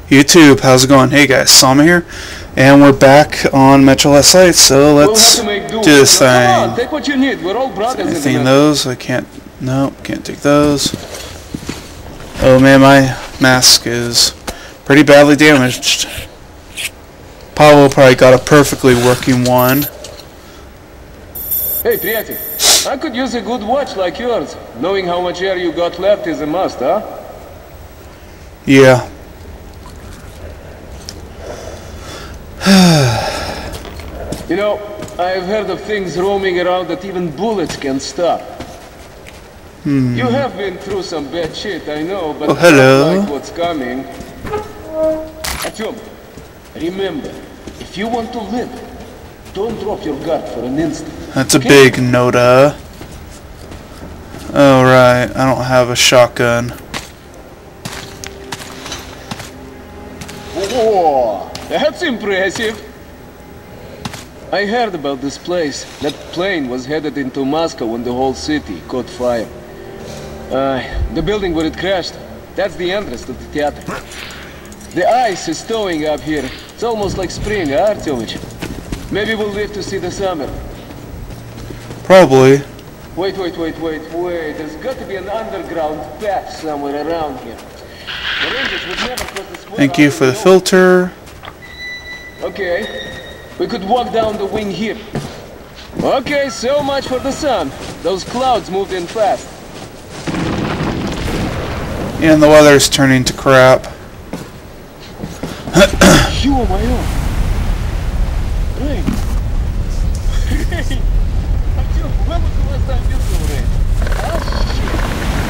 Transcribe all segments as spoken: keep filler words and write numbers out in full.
YouTube, how's it going? Hey guys, Sama here, and we're back on Metro Last Light, so let's we'll do, do this thing. Come on, take what you need. We're all brothers. Anything in those? I can't, no, can't take those. Oh man, my mask is pretty badly damaged. Pablo probably got a perfectly working one. Hey, приятель, I could use a good watch like yours. Knowing how much air you got left is a must, huh? Yeah. You know, I've heard of things roaming around that even bullets can stop. Hmm. You have been through some bad shit, I know, but oh, hello. not like what's coming. Artyom, remember, if you want to live, don't drop your guard for an instant. That's a okay? big Noda. Oh right, I don't have a shotgun. Whoa, that's impressive. I heard about this place. That plane was headed into Moscow when the whole city caught fire. Uh, the building where it crashed, that's the entrance to the theater. The ice is thawing up here. It's almost like spring, huh, Artyomich? Maybe we'll live to see the summer. Probably. Wait, wait, wait, wait, wait. There's got to be an underground path somewhere around here. The Rangers would never cross the square. Thank you for the filter. Okay. We could walk down the wing here. Okay, so much for the sun. Those clouds moved in fast. And the weather's turning to crap. Ё-моё! Rain! Hey! Артём, when was the last time you saw rain? Ah, shit!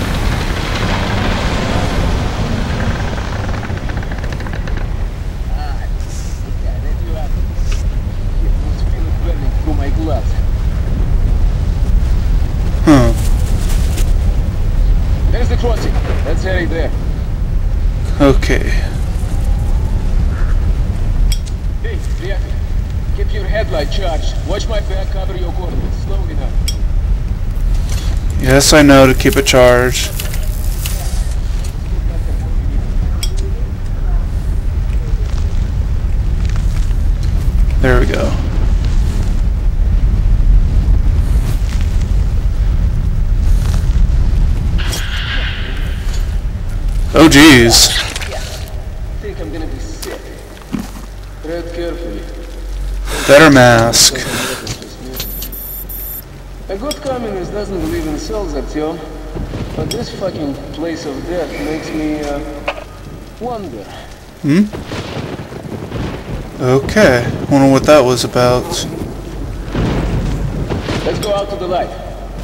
Ah, okay, let you out. I can feel it burning through my gloves. Huh. There's the crossing. Let's head there. Okay. Hey, приятель, keep your headlight charged. Watch my back, cover your coordinates. Slowly now. Yes, I know to keep it charged. There we go. Oh geez. I think I'm gonna be sick. Tread carefully. Better mask. A good communist doesn't believe in souls, Artyom. But this fucking place of death makes me, uh, wonder. Hmm? Okay. Wonder what that was about. Let's go out to the light.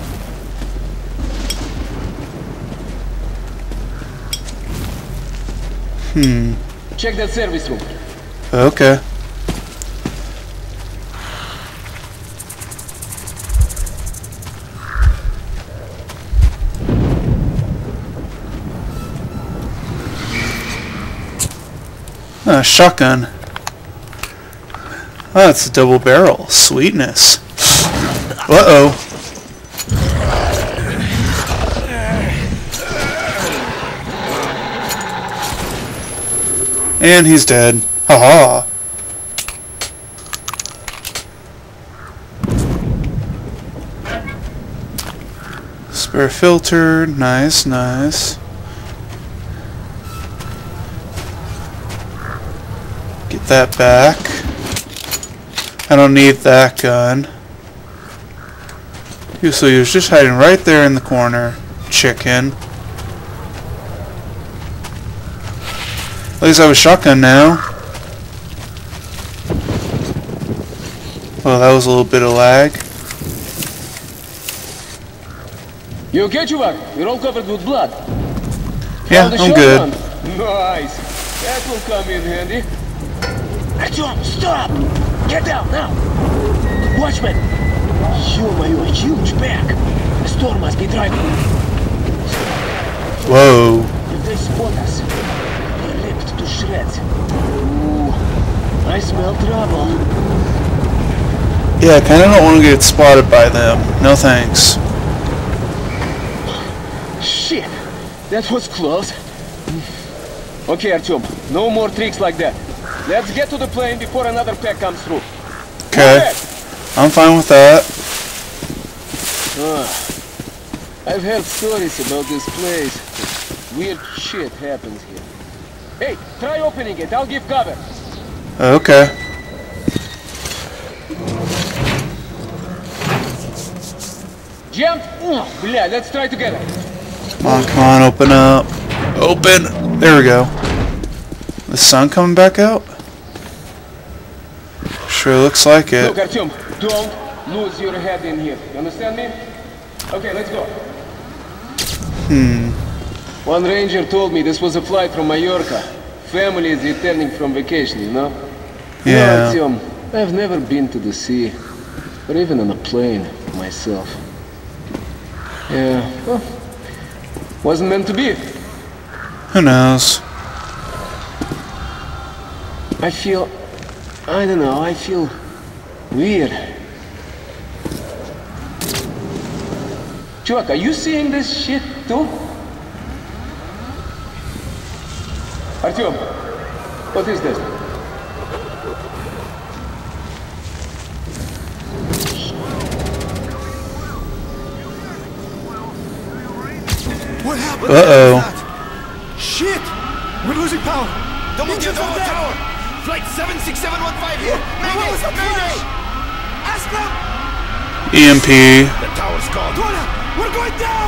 Hmm. Check that service room. Okay. Ah, shotgun. Oh, it's a double barrel. Sweetness. Uh-oh. And he's dead. Haha. Spare filter. Nice, nice. Get that back. I don't need that gun. So he was just hiding right there in the corner. Chicken. At least I have a shotgun now. Well, that was a little bit of lag. You okay, Chuvak? You're all covered with blood. Yeah, Found the I'm good. shotgun. Nice. That will come in handy. Artyom, stop! Get down now! Watchman! Ё-моё, huge pack! The storm must be driving. Whoa. If they spot us, they're ripped to shreds. Ooh, I smell trouble. Yeah, I kinda don't want to get spotted by them. No thanks. Shit! That was close. Okay, Artyom, no more tricks like that. Let's get to the plane before another pack comes through. Okay. I'm fine with that. Ah, I've heard stories about this place. Weird shit happens here. Hey, try opening it. I'll give cover. Okay. Jump! Oh, bля, let's try together. Come on, come on, open up. Open! There we go. The sun coming back out? Sure looks like it. Look, Artyom, don't lose your head in here. You understand me? Okay, let's go. Hmm. One ranger told me this was a flight from Mallorca. Family is returning from vacation, you know? Yeah. You know, Artyom, I've never been to the sea, or even on a plane myself. Yeah, well, wasn't meant to be. Who knows? I feel, I don't know, I feel weird. Chuck, are you seeing this shit too? Artyom, what is this? What happened? Uh-oh. Shit! We're losing power! Double kill, double tower! Flight seven six seven one five here! Mayday! What was that Mayday! flash? Ask them! E M P. The tower's gone! Donna, we're going down!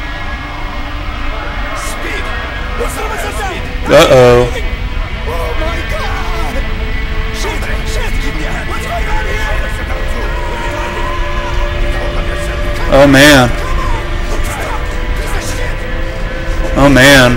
Speed! What's the matter? Speed! Uh-oh. Oh my god! Shit! Shit! Give me a hand! What's going on here? Oh man. Oh man.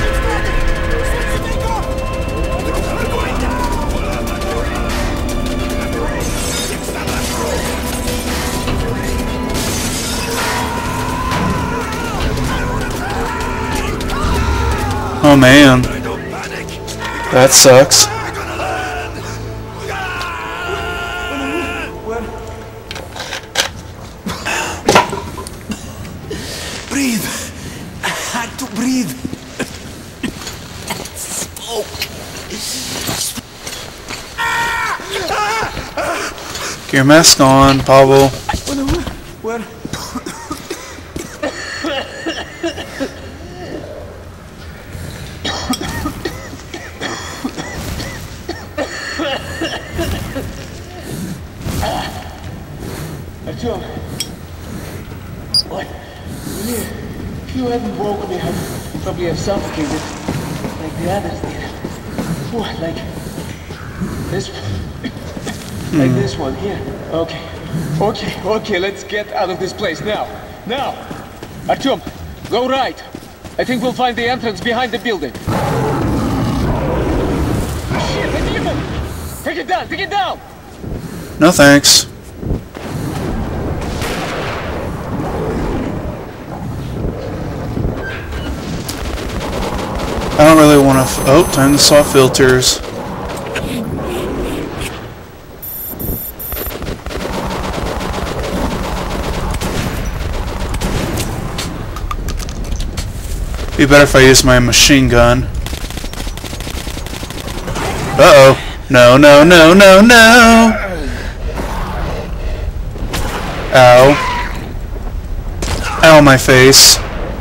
Oh man. That sucks. Breathe. I had to breathe. Smoke. Get your mask on, Pablo. Where? Artyom, what? Here, if you hadn't woken me, I'd probably have suffocated like the others did. What, like this one? Like this one here. Okay, okay, okay. Let's get out of this place now. Now, Artyom, go right. I think we'll find the entrance behind the building. Shit, the demon! Take it down, take it down! No thanks. I don't really want to. F oh, time to saw filters. Be better if I use my machine gun. Uh oh. No, no, no, no, no! Ow. Ow, my face.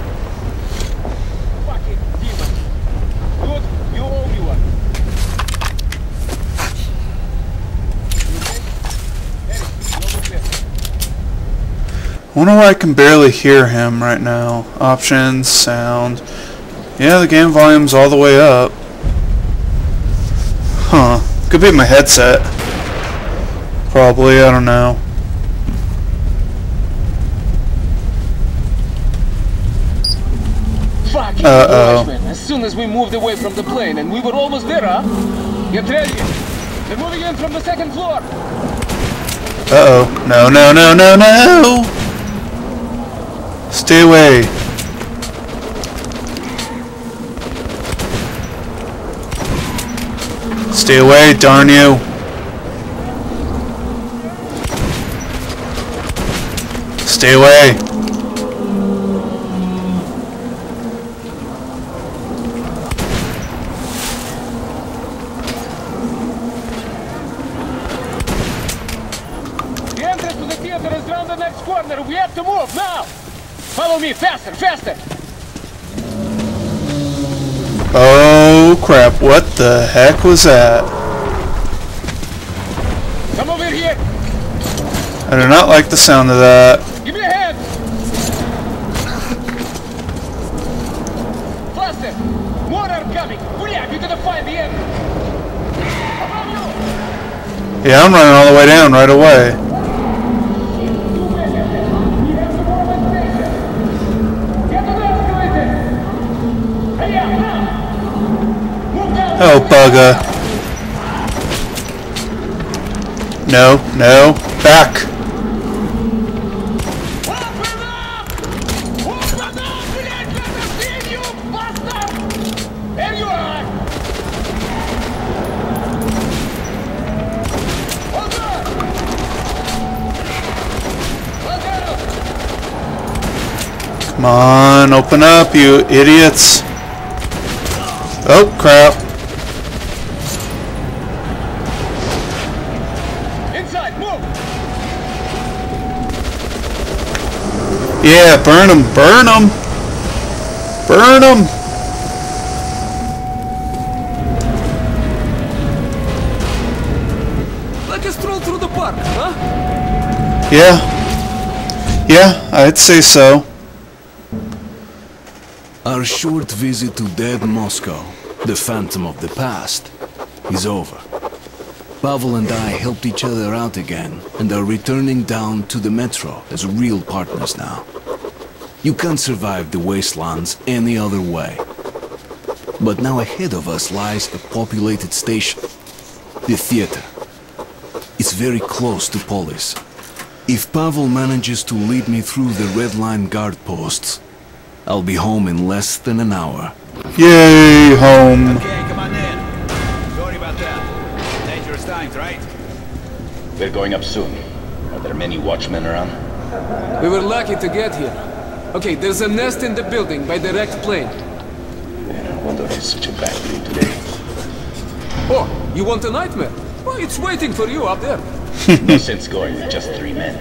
Fucking demon. Good, you owe me one. I wonder why I can barely hear him right now. Options, sound. Yeah, the game volume's all the way up. Huh. Could be my headset. Probably, I don't know. Fucking Uh-oh. gosh, man. As soon as we moved away from the plane, and we were almost there, huh? Get ready. They're moving in from the second floor. Uh-oh. No, no, no, no, no! Stay away. Stay away, darn you. Stay away. corner. We have to move now. Follow me, faster, faster. Oh crap, what the heck was that? Come over here. I do not like the sound of that. Give me a hand. Faster. More are coming. Hurry up, you gotta find the end. Above you. Yeah, I'm running all the way down right away. Oh, bugger. No, no. Back. Open up! Open up! Блядь, let us see you, bastard! There you are! Hold on! Hold on! Come on, open up, you idiots. Oh, crap. Inside, move! Yeah, burn them, burn them. Burn them. Like a stroll through the park, huh? Yeah. Yeah, I'd say so. Our short visit to dead Moscow, the phantom of the past, is over. Pavel and I helped each other out again and are returning down to the metro as real partners now. You can't survive the wastelands any other way. But now ahead of us lies a populated station, the theater. It's very close to Polis. If Pavel manages to lead me through the Red Line guard posts, I'll be home in less than an hour. Yay, home. Okay, come on in. Sorry about that. Dangerous times, right? We're going up soon. Are there many watchmen around? We were lucky to get here. Okay, there's a nest in the building by the wrecked plane. No wonder it's such a bad day today. Oh, you want a nightmare? Well, it's waiting for you up there. No sense going with just three men.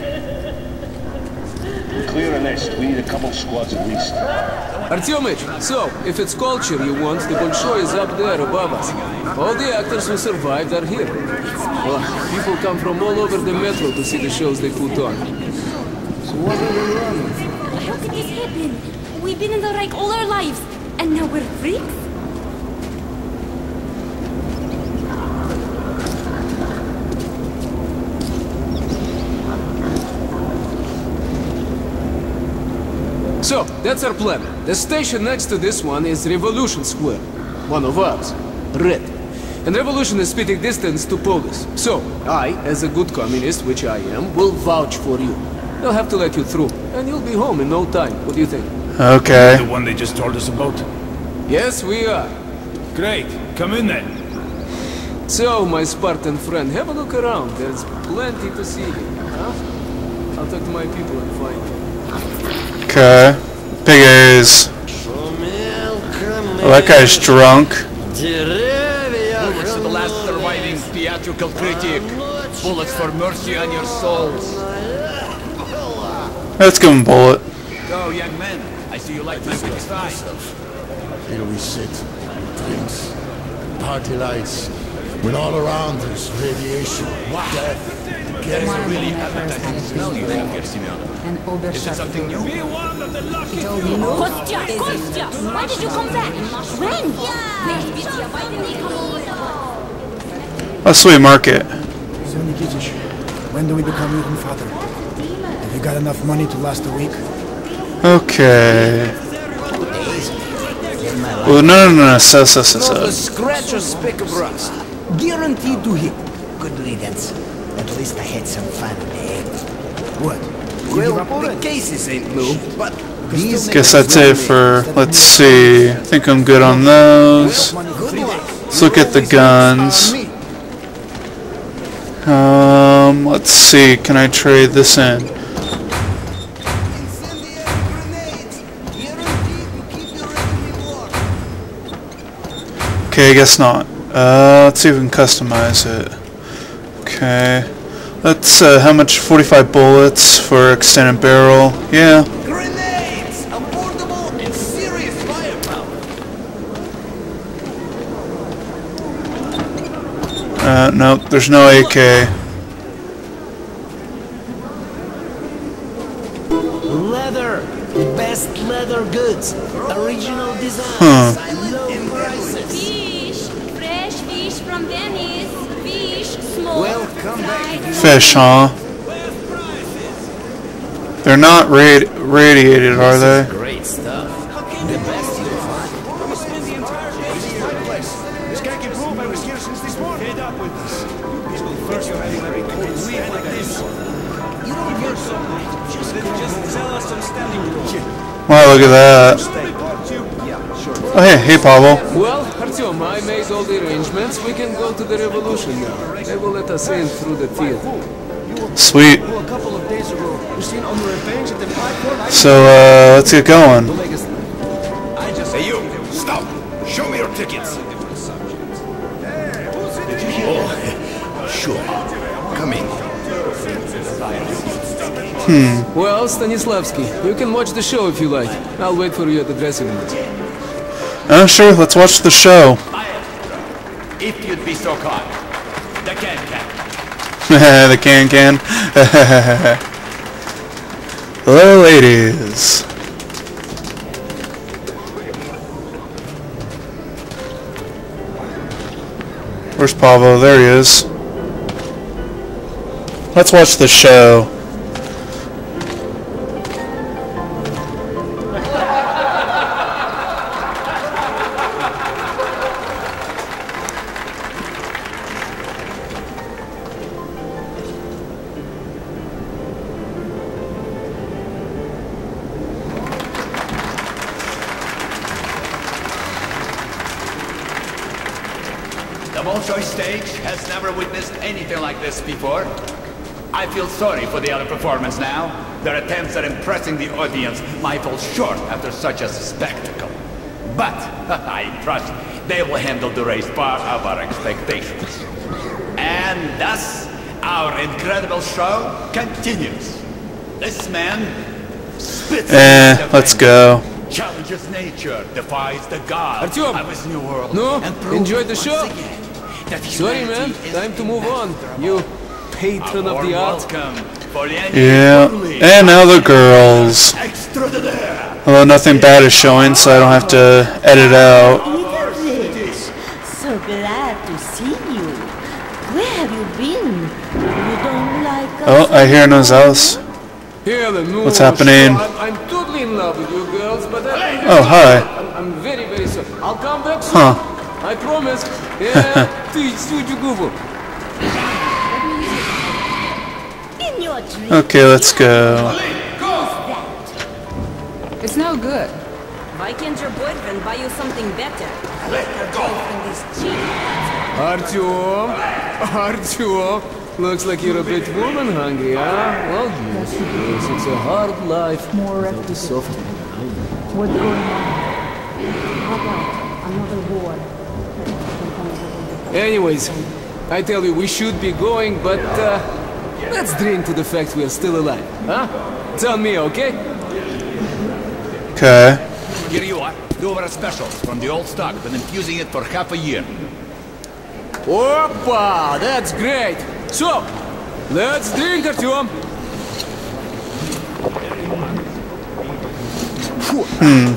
To clear a nest, we need a couple squads at least. Artyomich, so, if it's culture you want, the Bolshoi is up there above us. All the actors who survived are here. Well, people come from all over the metro to see the shows they put on. So what are we running? How could this happen? We've been in the Reich all our lives, and now we're freaks? So, that's our plan. The station next to this one is Revolution Square. One of ours. Red. And Revolution is spitting distance to Polis. So, I, as a good communist, which I am, will vouch for you. They'll have to let you through, and you'll be home in no time. What do you think? Okay. The one they just told us about? Yes, we are. Great. Come in then. So, my Spartan friend, have a look around. There's plenty to see here, huh? I'll talk to my people and find you. Okay. Piggies. Oh, that guy's drunk. Bullets to the last surviving theatrical critic. Bullets for mercy on your souls. Let's give him a bullet. Go, young men. I see you like my good time. Here we sit, drinks, party lights, when all around us radiation, death, There's death. a really appetizing smell you have here, Simeon. And Is it something new? Be one of the lucky few. Kostya! Kostya! Why did you come back? When? Where's Vitya? Why didn't they come over? Let's sweet market. So Nikitish, when do we become even father? Have you got enough money to last a week? Okay. Oh, no, no, no, so, so, so, Not a so. scratch or speck of rust. Guaranteed to hit. Good riddance. At least I had some fun, eh? What? Well, the cases ain't new, but these Guess that's it for, let's see. I think I'm good on those. Let's look at the guns. Um, let's see. Can I trade this in? Okay, I guess not. Uh, let's see if we can customize it. Okay. That's uh, how much? forty-five bullets for extended barrel. Yeah. Grenades! Affordable and serious firepower. Uh, nope, there's no A K. Leather. Best leather goods. Original design. Huh. Low prices. Fish. Fresh fish from Venice. Fish. Small. Welcome back. Fish, huh? They're not radi radiated, are they? Great stuff. The best you'll find. We spend the entire day in my place. This guy can prove I was here since this morning. Head up with this. These will first you're having very cold sweet like this. You don't hear so much. Just, just tell us some standing rules. Wow, look at that. Oh, hey, hey, Pavel. Well, Artyom, I made all the arrangements. We can go to the Revolution now. They will let us in through the theater. Sweet. A couple of days ago, you seen on the bench at the platform? So, uh, let's get going. Hey, you! Stop! Show me your tickets! Oh, sure. Come in. Hmm. Well, Stanislavski, you can watch the show if you like. I'll wait for you at the dressing room. Oh, sure, let's watch the show. If you'd be so kind. The can-can. The can-can. Hello, ladies. Where's Pavo? There he is. Let's watch the show. The Bolshoi stage has never witnessed anything like this before. I feel sorry for the other performers now. Their attempts at impressing the audience might fall short after such a spectacle. But I trust they will handle the race far above our expectations. And thus, our incredible show continues. This man spits Eh, the let's fence, go. challenges nature, defies the gods Artyom! of his new world. No? and proves Enjoyed the once show? again that Sorry, man. humanity is Time to move on. You patron a of warm the arts. welcome for the Yeah, and now the girls. Extraordinaire. Although nothing bad is showing, so I don't have to edit out. So glad to see you. Where have you been? You don't like us? Oh, I hear Nozales. Helen, no, What's happening? Sure, I'm, I'm totally in love with you girls, but I, Oh, hi. I'm, I'm very, very sorry. I'll come back soon. Huh. I promise. Yeah, ты сучу губу. In your dream. Okay, let's go. It's no good. Why can't your boyfriend buy you something better? Let her boyfriend is cheap. Artyom, Artyom, looks like you're a bit woman hungry, huh? Well, yes, yes, it's a hard life. More without the soft. What's going on? How about another war? Anyways, I tell you, we should be going, but uh, let's drink to the fact we are still alive, huh? It's on me, okay? Okay. Here you are. Two of our specials from the old stock. Been infusing it for half a year. Опа! That's great! So, let's drink, Artyom! Hmm.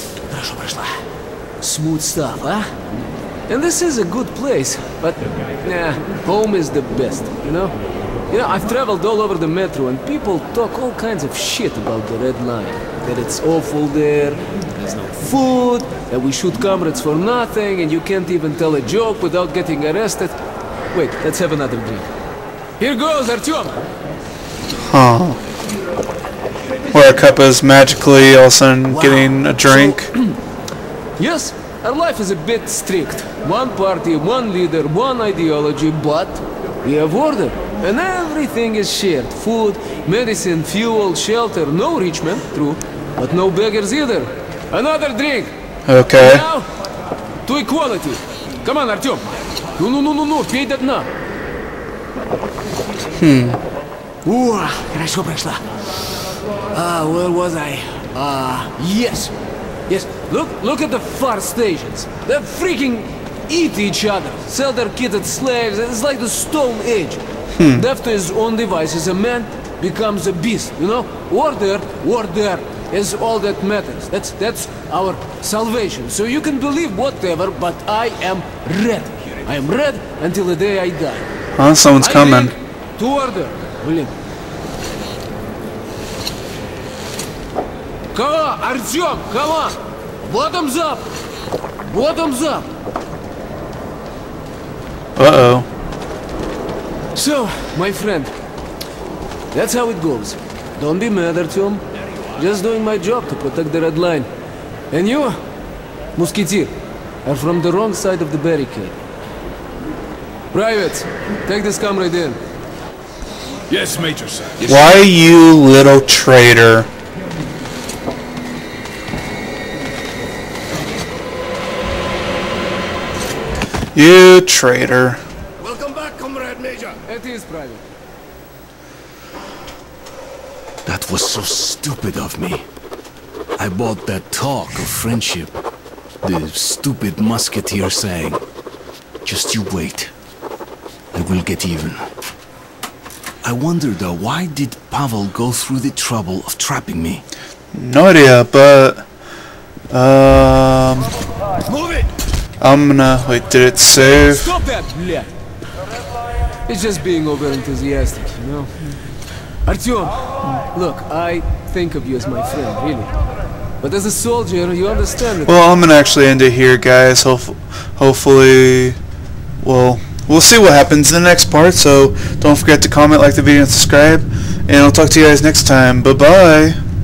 Smooth stuff, huh? And this is a good place, but nah, home is the best, you know? You know, I've traveled all over the metro and people talk all kinds of shit about the Red Line. That it's awful there, there's no food, that we shoot comrades for nothing, and you can't even tell a joke without getting arrested. Wait, let's have another drink. Here goes, Artyom! Huh. Where a cup is magically all of a sudden getting a drink. So, yes, our life is a bit strict. One party, one leader, one ideology, but we have order. And everything is shared. Food, medicine, fuel, shelter. No rich men, true, but no beggars either. Another drink. Okay. Now, to equality. Come on, Artyom. No, no, no, no, no, пей до дна. Hmm. Уа, хорошо прошла. Ah, where was I? Ah, uh, yes. Yes, look, look at the far stations. They freaking eat each other, sell their kids as slaves. It's like the Stone Age. Hmm. Left to his own devices, a man becomes a beast, you know? Order, order is all that matters. That's, that's our salvation. So you can believe whatever, but I am red. I am red until the day I die. Oh, someone's I coming. To order. Блин. Come on, Artyom, come on! Bottoms up! Bottoms up! Uh-oh. So, my friend, that's how it goes. Don't be mad, Artyom. Just doing my job to protect the Red Line. And you, Musketeer, are from the wrong side of the barricade. Privates, take this comrade in. Yes, Major, sir. Yes, Why, you little traitor? You traitor. Welcome back, Comrade Major. It is private. That was so stupid of me. I bought that talk of friendship. The stupid musketeer saying, "Just you wait. I will get even." I wonder though, why did Pavel go through the trouble of trapping me? No idea, but um Move it! I'm gonna wait, did it save? Stop that, блядь! It's just being over enthusiastic, you know? Artyom, look, I think of you as my friend, really. But as a soldier, you understand that. Well, I'm gonna actually end it here, guys. Hope hopefully, well, we'll see what happens in the next part. So don't forget to comment, like the video, and subscribe. And I'll talk to you guys next time. Bye bye.